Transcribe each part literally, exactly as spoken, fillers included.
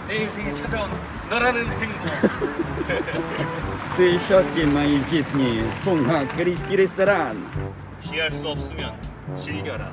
내 인생에 찾아온 너라는 행복. Ты счастлив в моей жизни, Сонга, корейский ресторан. 피할 수 없으면 즐겨라.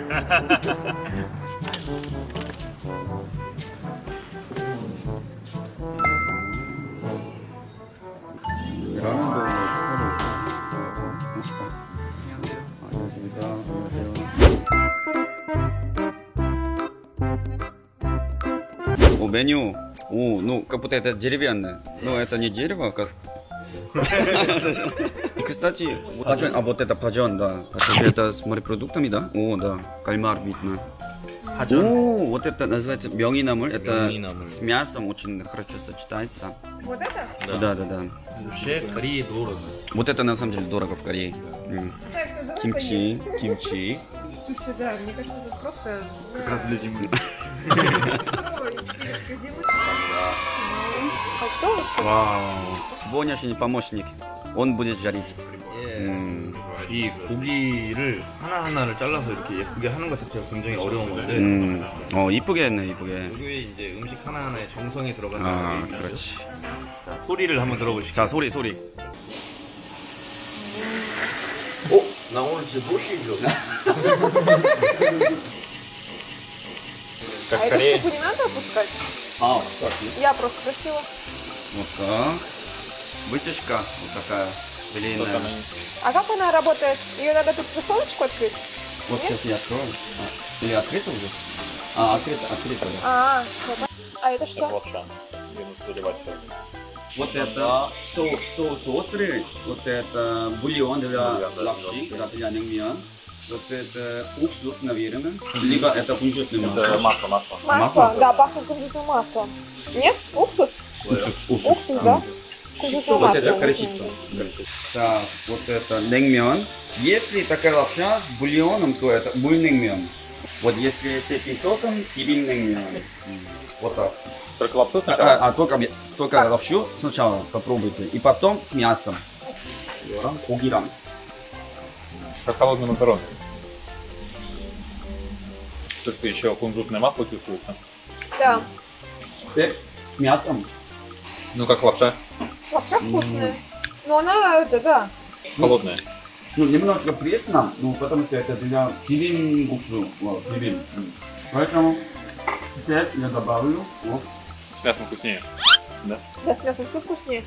О, меню. О, ну как будто это деревянное. Но это не дерево, как. Кстати, а вот это паджон, да. Это с морепродуктами, да? О, да. Кальмар видно. О, вот это называется 명ина물. Это с мясом очень хорошо сочетается. Вот это? Да, да, да. Вообще в Корее дорого. Вот это на самом деле дорого в Корее. Так, Кимчи, кимчи. Слушайте, да, мне кажется, это просто... Как раз для зимы. Вау. Сегодняшний помощник. Он будет жарить. 이 고기를 하나하나를 잘라서 이렇게 예쁘게 하는 것 자체가 굉장히 어려운 건데 음, 어 이쁘게 했네 이쁘게. 여기에 이제 음식 하나하나에 정성이 들어가는 아, 게 있죠. 그렇지. 자, 소리를 한번 들어보시죠. 자, 소리 소리. 어? 나 오늘 진짜 борщ 줘. А это штуку не надо опускать? А, кстати. Я просто красиво. Вот так. Вытяжка вот такая длинная. А как она работает? Ее надо тут присолочку открыть? Вот Нет? сейчас я открою. А, или открыто уже? А, открыто, открыто. Да. А, вот. А это что? Вот это соус, соус острый, вот это бульон для лапши, для 냉면. Вот это уксус, наверное. Либо это кунжутное масло. Это масло, масло. Масло, Масло? да, пахнет кунжутным маслом. Нет? Уксус? Уксус, уксус. Уксус, да? Кунжутное Вот масло. это горчица. Так, вот это 냉면. Если такая лапша с бульоном, то это бульнengмyeon. Вот если с этим соусом, бибимнengмyeon. Вот так. Только лапшу сначала? А, а только, только лапшу сначала попробуйте. И потом с мясом. 이거랑 고기랑. Как холодный макарон. Тут еще кунжутное масло чувствуется. Да. Теперь с мясом. Ну как лапша? Лапша вкусная. Но она, это, да. Холодная. Ну, немножко пресно, ну, потому что это для бибимгуксу. Вот, бибим. Поэтому теперь я добавлю. Вот. С мясом вкуснее. Да? Да, с мясом все вкуснее.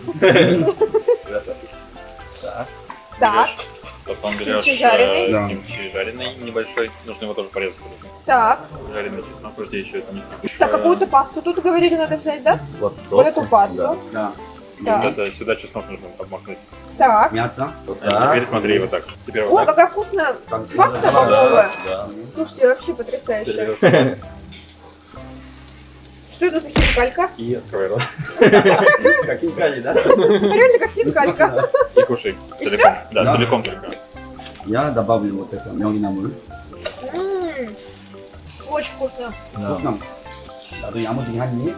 Так. Так, Потом берешь Кимчи жареный. э, Да. кимчи жареный небольшой. Нужно его тоже порезать. так. Жареный чеснок, просто еще это не знаю. Так, какую-то пасту тут говорили надо взять, да? Вот, Вот эту пасту. Да. Так. Это сюда чеснок нужно обмакнуть. Так. Мясо. Вот А теперь смотри вот так. Теперь О, вот так. какая вкусная Так. паста бобовая. Да. Слушайте, вообще потрясающе. Что это за хинкалька? И открывай рот. Как хинкали, да? Реально как хинкалька. И кушай. И Целиком. Да, Да. целиком только. Я добавлю вот это 명и나물. М, очень вкусно. вкусно. 나도 야무지게 하니?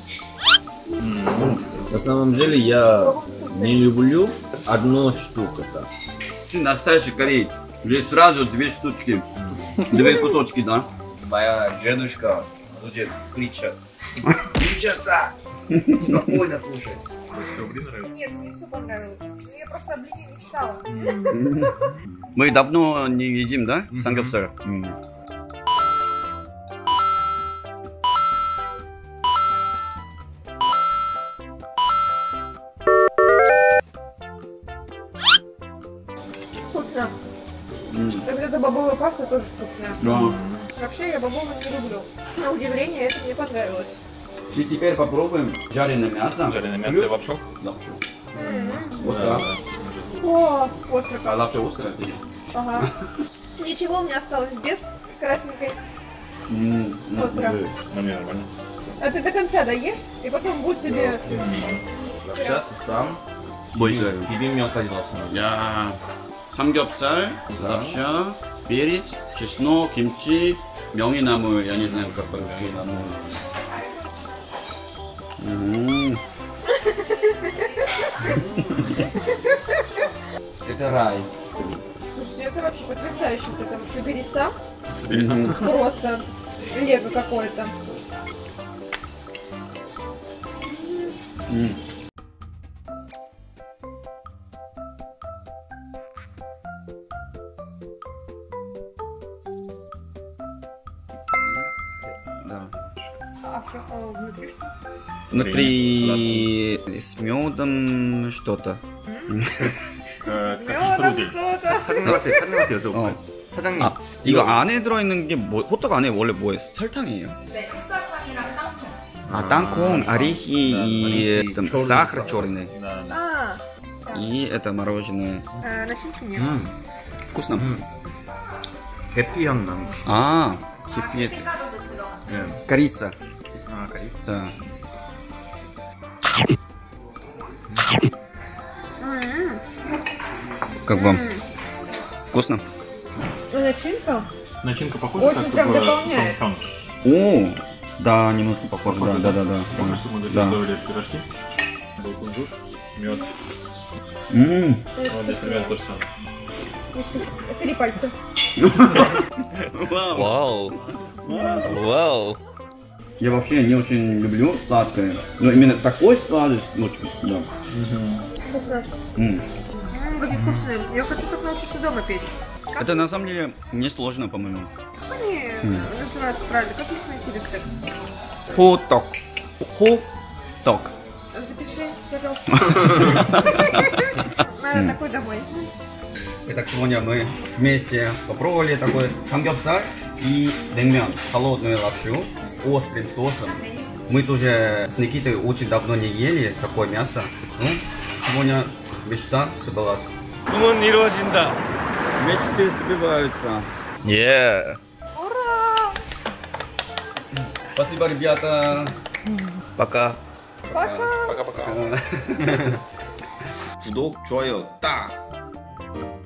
На самом деле я не люблю одну штуку. Ты настоящий кореец. Здесь сразу две штучки. Две кусочки, да? Моя женушка будет кричать. Ничего. Спокойно кушай. Нет, мне все понравилось. Я просто о блине мечтала. Мы давно не едим, да? Самгyeopsal. Вкусно. И вот эта бобовая паста тоже вкусная. Да. Вообще я бобовую не люблю. На удивление это мне понравилось. И теперь попробуем жареное мясо. Жареное мясо и лапшу. Лапшу. М. Вот так. О, остро. А лапша острая? Ага. Ничего, у меня осталось без красненькой. М, м, Остро. Ну, мне нормально. А ты до конца доешь, и потом будет тебе... Сейчас сам Больше. 비빔면까지 넣었습니다. 야, 삼겹살, лапша, перец, чеснок, 김치, 명이나물, я не знаю, как по-русски. М. Это рай. Слушайте, это вообще потрясающе. Вот это вот собери сам. Собери сам. М. Просто лего какое-то. 음. Да. А что, а внутри что? Внутри с медом что-то. Э, как Мёдом штрудель. что-то. 사장님한테 사장님한테 여쭤볼까요? 어. 사장님 아, 이거 안에 들어있는 게 뭐, 호떡 안에 원래 뭐예요? 설탕이에요? 네, 흑설탕이랑 땅콩. 아, 땅콩, орехи и орехи, там, чёрный сахар сахар. черный. Да, да. А, И это мороженое. э, начинки нет. 음, Вкусно? 음. 계피 향 나는 А, 아, кипит. 밀가루도 들어갔어요. 예. Корица. 아 가리 Да. М, Как вам? Вкусно? ну, начинка? Начинка похожа Очень как прям в дополняет. самхан. О, да, немножко похоже. Да, да, да, да. Помнишь, что мы Да. готовили пирожки? Был кунжут, мед. М. Вот здесь примерно то же самое. Три пальца. Вау. Вау. Я вообще не очень люблю сладкое, но именно такой сладость, очень, да. Вкусно. М. М, какие вкусные. Я хочу так научиться дома печь. Это на самом деле не сложно, по-моему. Как они М. называются правильно? Как их найти рецепт? Хоток. Хоток. Запиши, пожалуйста. Надо такой домой. Итак, сегодня мы вместе попробовали такой самгёпсаль и 냉면, холодную лапшу с острым соусом. Мы тоже с Никитой очень давно не ели такое мясо. Ну, сегодня мечта сбылась. 꿈은 이루어진다. Мечты сбиваются. 예. Ура! Спасибо, ребята. пока. Пока! пока пока. 구독, 좋아요, 딱.